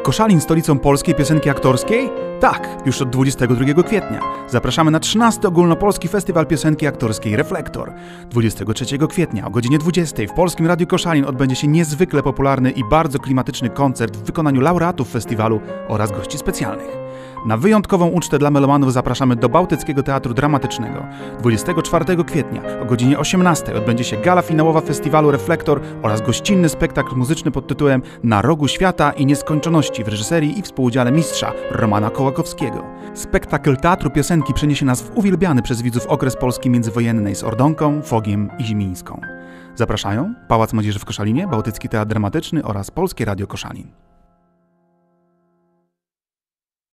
Koszalin stolicą polskiej piosenki aktorskiej? Tak, już od 22 kwietnia. Zapraszamy na 13. Ogólnopolski Festiwal Piosenki Aktorskiej Reflektor. 23 kwietnia o godzinie 20 w Polskim Radiu Koszalin odbędzie się niezwykle popularny i bardzo klimatyczny koncert w wykonaniu laureatów festiwalu oraz gości specjalnych. Na wyjątkową ucztę dla melomanów zapraszamy do Bałtyckiego Teatru Dramatycznego. 24 kwietnia o godzinie 18 odbędzie się gala finałowa festiwalu Reflektor oraz gościnny spektakl muzyczny pod tytułem Na rogu świata i nieskończoności w reżyserii i współudziale mistrza Romana Kołakowskiego. Spektakl Teatru Piosenki przeniesie nas w uwielbiany przez widzów okres Polski międzywojennej z Ordonką, Fogiem i Zimińską. Zapraszają Pałac Młodzieży w Koszalinie, Bałtycki Teatr Dramatyczny oraz Polskie Radio Koszalin.